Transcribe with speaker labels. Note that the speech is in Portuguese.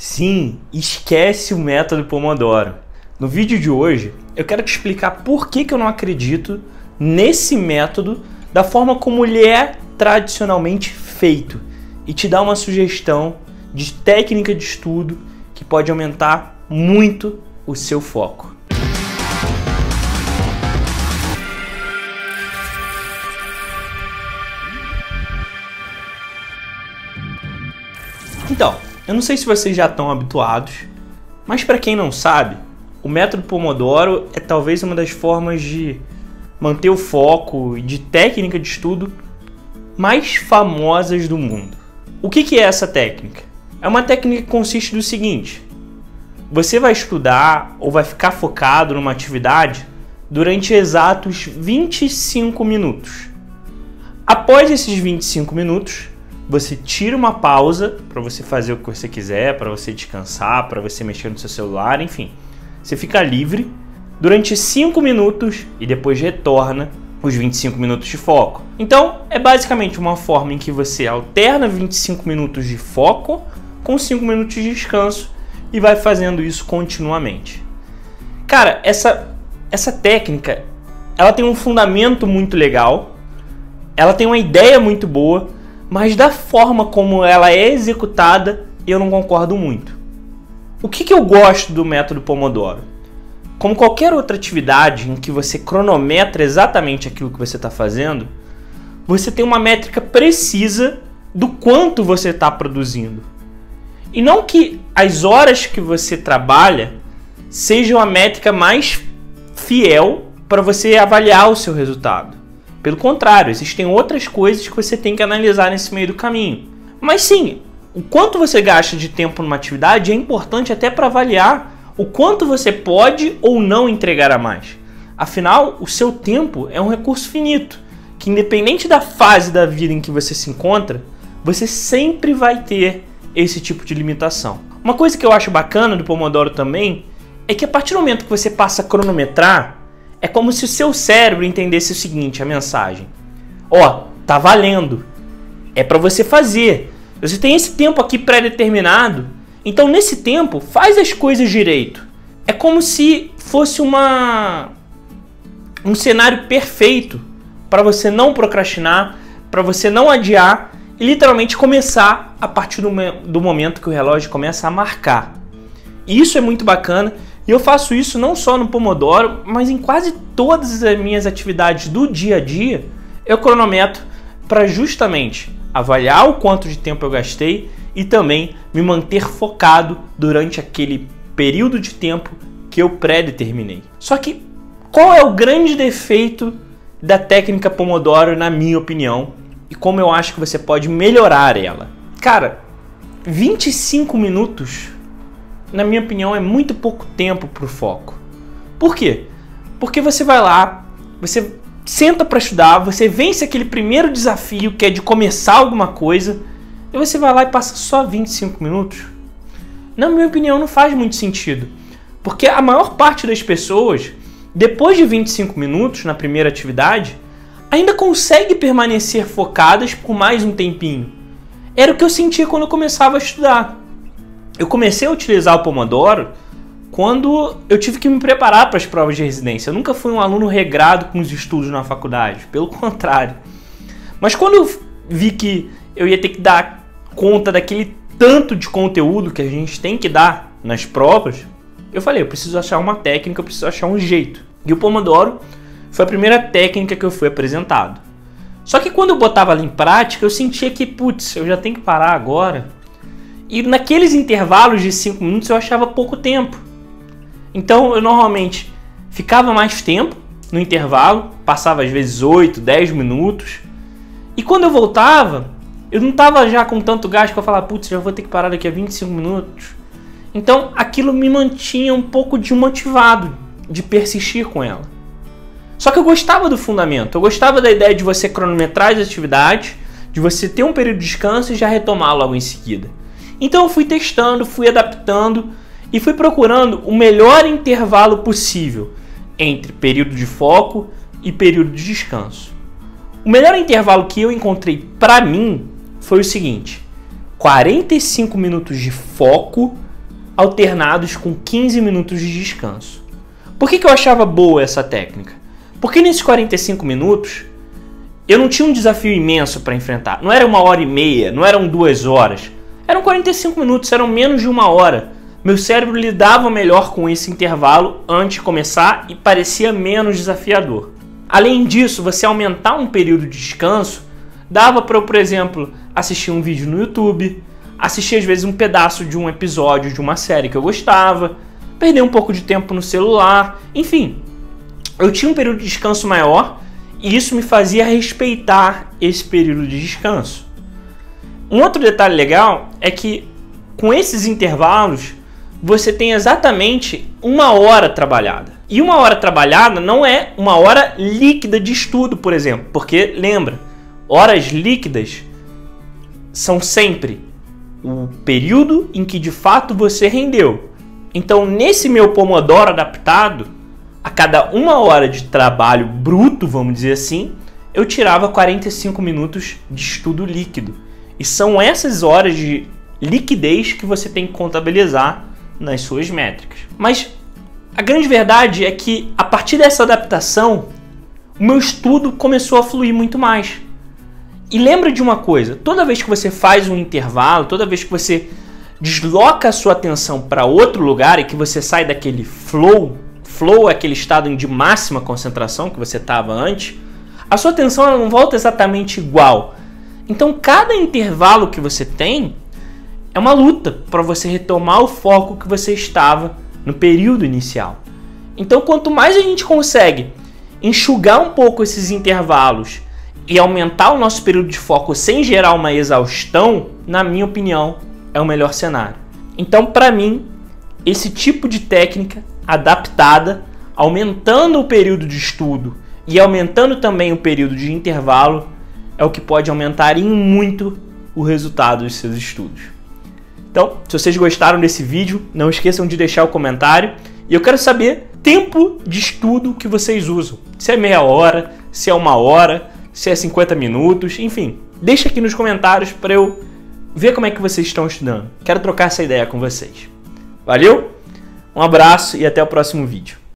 Speaker 1: Sim, esquece o método Pomodoro. No vídeo de hoje, eu quero te explicar por que eu não acredito nesse método da forma como ele é tradicionalmente feito e te dar uma sugestão de técnica de estudo que pode aumentar muito o seu foco. Então, eu não sei se vocês já estão habituados, mas para quem não sabe, o método Pomodoro é talvez uma das formas de manter o foco e de técnica de estudo mais famosas do mundo. O que é essa técnica? É uma técnica que consiste do seguinte: você vai estudar ou vai ficar focado numa atividade durante exatos 25 minutos. Após esses 25 minutos, você tira uma pausa para você fazer o que você quiser, para você descansar, para você mexer no seu celular, enfim. Você fica livre durante 5 minutos e depois retorna os 25 minutos de foco. Então, é basicamente uma forma em que você alterna 25 minutos de foco com 5 minutos de descanso e vai fazendo isso continuamente. Cara, essa técnica, ela tem um fundamento muito legal, ela tem uma ideia muito boa, mas da forma como ela é executada, eu não concordo muito. O que eu gosto do método Pomodoro? Como qualquer outra atividade em que você cronometra exatamente aquilo que você está fazendo, você tem uma métrica precisa do quanto você está produzindo. E não que as horas que você trabalha sejam a métrica mais fiel para você avaliar o seu resultado. Pelo contrário, existem outras coisas que você tem que analisar nesse meio do caminho. Mas sim, o quanto você gasta de tempo numa atividade é importante até para avaliar o quanto você pode ou não entregar a mais. Afinal, o seu tempo é um recurso finito, que independente da fase da vida em que você se encontra, você sempre vai ter esse tipo de limitação. Uma coisa que eu acho bacana do Pomodoro também é que a partir do momento que você passa a cronometrar, é como se o seu cérebro entendesse o seguinte, a mensagem: ó, tá valendo, é para você fazer. Você tem esse tempo aqui pré-determinado, então nesse tempo faz as coisas direito. É como se fosse um cenário perfeito para você não procrastinar, para você não adiar e literalmente começar a partir do momento que o relógio começa a marcar. E isso é muito bacana. E eu faço isso não só no Pomodoro, mas em quase todas as minhas atividades do dia a dia, eu cronometro para justamente avaliar o quanto de tempo eu gastei e também me manter focado durante aquele período de tempo que eu pré-determinei. Só que qual é o grande defeito da técnica Pomodoro, na minha opinião, e como eu acho que você pode melhorar ela? Cara, 25 minutos... na minha opinião, é muito pouco tempo para o foco. Por quê? Porque você vai lá, você senta para estudar, você vence aquele primeiro desafio que é de começar alguma coisa, e você vai lá e passa só 25 minutos. Na minha opinião, não faz muito sentido. Porque a maior parte das pessoas, depois de 25 minutos na primeira atividade, ainda consegue permanecer focadas por mais um tempinho. Era o que eu sentia quando eu começava a estudar. Eu comecei a utilizar o Pomodoro quando eu tive que me preparar para as provas de residência. Eu nunca fui um aluno regrado com os estudos na faculdade, pelo contrário. Mas quando eu vi que eu ia ter que dar conta daquele tanto de conteúdo que a gente tem que dar nas provas, eu falei, eu preciso achar uma técnica, eu preciso achar um jeito. E o Pomodoro foi a primeira técnica que eu fui apresentado. Só que quando eu botava ela em prática, eu sentia que, putz, eu já tenho que parar agora. E naqueles intervalos de 5 minutos eu achava pouco tempo. Então eu normalmente ficava mais tempo no intervalo, passava às vezes 8, 10 minutos. E quando eu voltava, eu não estava já com tanto gasto para falar, putz, já vou ter que parar daqui a 25 minutos. Então aquilo me mantinha um pouco desmotivado de persistir com ela. Só que eu gostava do fundamento, eu gostava da ideia de você cronometrar as atividades, de você ter um período de descanso e já retomar logo em seguida. Então eu fui testando, fui adaptando e fui procurando o melhor intervalo possível entre período de foco e período de descanso. O melhor intervalo que eu encontrei para mim foi o seguinte: 45 minutos de foco alternados com 15 minutos de descanso. Por que eu achava boa essa técnica? Porque nesses 45 minutos eu não tinha um desafio imenso para enfrentar. Não era 1h30, não eram 2 horas. Eram 45 minutos, eram menos de 1 hora. Meu cérebro lidava melhor com esse intervalo antes de começar e parecia menos desafiador. Além disso, você aumentar um período de descanso dava para eu, por exemplo, assistir um vídeo no YouTube, assistir às vezes um pedaço de um episódio de uma série que eu gostava, perder um pouco de tempo no celular, enfim. Eu tinha um período de descanso maior e isso me fazia respeitar esse período de descanso. Um outro detalhe legal é que com esses intervalos você tem exatamente 1 hora trabalhada. E 1 hora trabalhada não é 1 hora líquida de estudo, por exemplo, porque lembra, horas líquidas são sempre o período em que de fato você rendeu. Então, nesse meu Pomodoro adaptado, a cada 1 hora de trabalho bruto, vamos dizer assim, eu tirava 45 minutos de estudo líquido. E são essas horas de liquidez que você tem que contabilizar nas suas métricas. Mas a grande verdade é que a partir dessa adaptação, o meu estudo começou a fluir muito mais. E lembra de uma coisa, toda vez que você faz um intervalo, toda vez que você desloca a sua atenção para outro lugar e que você sai daquele flow é aquele estado de máxima concentração que você estava antes, a sua atenção ela não volta exatamente igual. Então cada intervalo que você tem é uma luta para você retomar o foco que você estava no período inicial. Então quanto mais a gente consegue enxugar um pouco esses intervalos e aumentar o nosso período de foco sem gerar uma exaustão, na minha opinião, é o melhor cenário. Então, para mim, esse tipo de técnica adaptada, aumentando o período de estudo e aumentando também o período de intervalo, é o que pode aumentar em muito o resultado dos seus estudos. Então, se vocês gostaram desse vídeo, não esqueçam de deixar o comentário. E eu quero saber tempo de estudo que vocês usam. Se é meia hora, se é 1 hora, se é 50 minutos, enfim. Deixa aqui nos comentários para eu ver como é que vocês estão estudando. Quero trocar essa ideia com vocês. Valeu? Um abraço e até o próximo vídeo.